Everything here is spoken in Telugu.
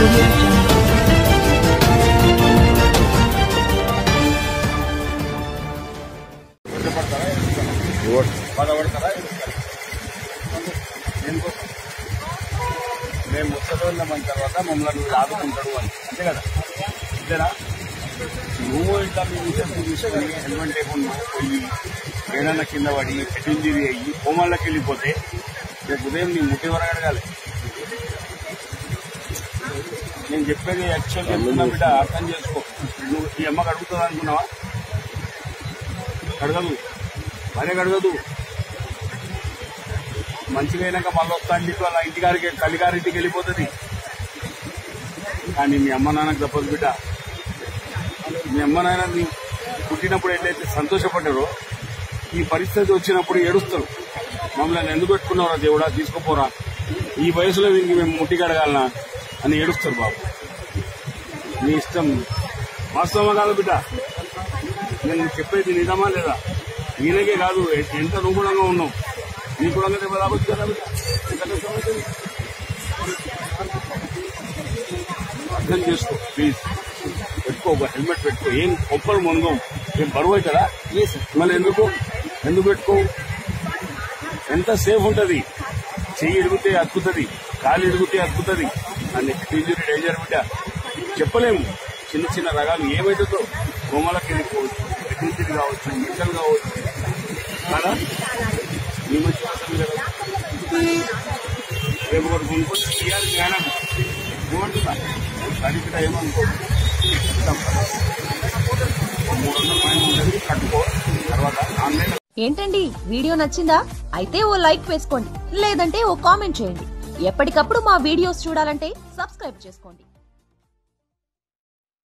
Audio Jungle. మేము ముచ్చటోళ్ళమని తర్వాత మమ్మల్ని ఆదుకుంటాడు అని అంతే కదా ఇద్దరా నువ్వు ఇట్లా మీ విషయం హెల్మెట్ లేకుండా పోయి ఏదైనా కింద పడి హెడ్ ఇంజరీ అయ్యి హోమాల్లోకి వెళ్ళిపోతే రేపు ఉదయం నీ ముట్టి వరకు అడగాలి. నేను చెప్పేది యాక్చువల్ చెప్తున్నా బిడ్డ, అర్థం చేసుకో. నువ్వు ఈ అమ్మకి అడుగుతుంది అనుకున్నావా? అడగదు, మరే అడగదు. మంచిగా అయినాక మళ్ళీ వస్తా అని చెప్పి వాళ్ళ ఇంటికారికి తల్లిగారింటికి వెళ్ళిపోతుంది. కానీ మీ అమ్మ నాన్నకు తప్పదు బిడ్డ. మీ అమ్మ నాన్న నీ పుట్టినప్పుడు ఎట్లయితే సంతోషపడ్డారో ఈ పరిస్థితి వచ్చినప్పుడు ఏడుస్తారు. మమ్మల్ని ఎందుకు పెట్టుకున్నారా దేవుడా, తీసుకుపోరా, ఈ వయసులో వీరికి మేము ముట్టి కడగాలనా అని ఏడుస్తారు బాబు. నీ ఇష్టం. వాస్తవమా కాదు బిడ్డ? నేను చెప్పేది నిజమా లేదా? ఈయనకే కాదు, ఎంత అనుగుణంగా ఉన్నావు నీ కూడా రావచ్చు కదా బిడ్డ. అర్థం చేసుకో ప్లీజ్. పెట్టుకో, ఒక హెల్మెట్ పెట్టుకో. ఏం కొప్పలు మునగవు, ఏం బరువు అవుతుందా? మళ్ళీ ఎందుకు పెట్టుకో? ఎంత సేఫ్ ఉంటుంది. చెయ్యి ఎడిగితే అతుకుతుంది, కాలు ఎడిగితే అతుకుతుంది. అన్ని ఇంజురీ డేంజర్ బిడ్డ. చెప్పలేము. చిన్న చిన్న రకాలు ఏమైతుందో కొమ్మలకి వెళ్ళిపోవచ్చు, ఇంజురీ కావచ్చు, మెంటల్ కావచ్చు కదా. ఈ మంచి అవసరం కదా. రేపు ఒకటి కొనుక్కొని చేయాలి జ్ఞానం ఏమంటుందా? అది ఇక్కడ ఏమనుకో 300 కట్టుకో. తర్వాత ఆన్లైన్. ఏంటండి వీడియో నచ్చిందా? అయితే ఓ లైక్ వేసుకోండి, లేదంటే ఓ కామెంట్ చేయండి. ఎప్పటికప్పుడు మా వీడియోస్ చూడాలంటే సబ్స్క్రైబ్ చేసుకోండి.